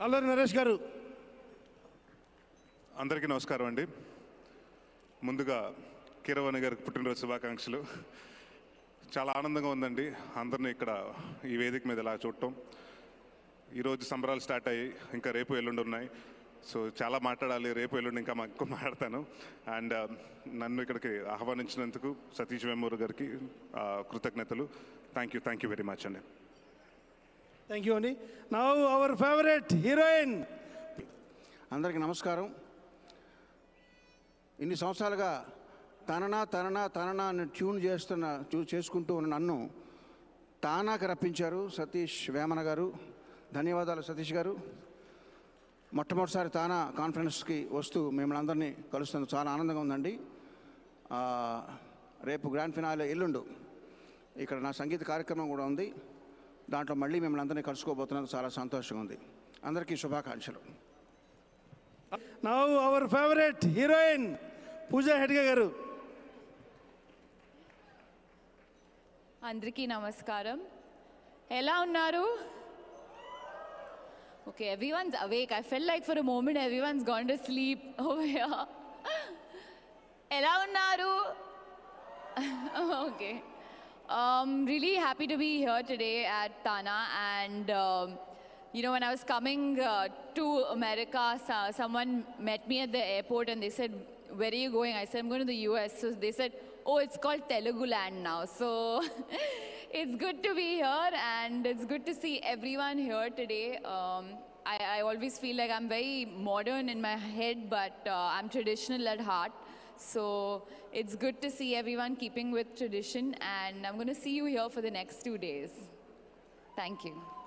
Allari Naresh garu. అందరికీ నమస్కారం అండి. ముందుగా కీరవాణి గారికి పుట్టినరోజు శుభాకాంక్షలు. చాలా ఆనందంగా ఉందండి అందరినీ ఇక్కడ ఈ వేదిక మీద ఇలా చూడటం. ఈరోజు సంబరాలు స్టార్ట్ అయ్యి ఇంకా రేపు ఎల్లుండి ఉన్నాయి. సో చాలా మాట్లాడాలి, రేపు ఎల్లుండి ఇంకా ఎక్కువ మాట్లాడతాను. అండ్ నన్ను ఇక్కడికి ఆహ్వానించినందుకు సతీష్ వేమూరు గారికి కృతజ్ఞతలు. థ్యాంక్ యూ వెరీ మచ్ అండి. థ్యాంక్ యూ అండి. Now our favourite heroine. అందరికీ నమస్కారం. ఇన్ని సంవత్సరాలుగా తననా అని ట్యూన్ చేసుకుంటూ ఉన్న నన్ను తానాకి రప్పించారు సతీష్ వేమన గారు. ధన్యవాదాలు సతీష్ గారు. మొట్టమొదటిసారి తానా కాన్ఫరెన్స్కి వస్తూ మిమ్మల్ని అందరినీ కలుస్తున్నందుకు చాలా ఆనందంగా ఉందండి. రేపు గ్రాండ్ ఫినాలే ఎల్లుండు ఇక్కడ నా సంగీత కార్యక్రమం కూడా ఉంది. దాంట్లో మళ్ళీ మిమ్మల్ని అందరినీ కలుసుకోబోతున్నందుకు చాలా సంతోషంగా ఉంది. అందరికీ శుభాకాంక్షలు. Now our favourite heroine Pooja Hegde garu. అందరికీ నమస్కారం. ఎలా ఉన్నారు? Okay, everyone's awake. I felt like for a moment everyone's gone to sleep over here. Ela unnaru? Okay. Really happy to be here today at Tana. And you know, when I was coming to America, someone met me at the airport and they said, "Where are you going?" I said, "I'm going to the US." So they said, "Oh, it's called Telugu land now." So it's good to be here and it's good to see everyone here today. I always feel like I'm very modern in my head, but I'm traditional at heart. So it's good to see everyone keeping with tradition, and I'm going to see you here for the next 2 days. Thank you.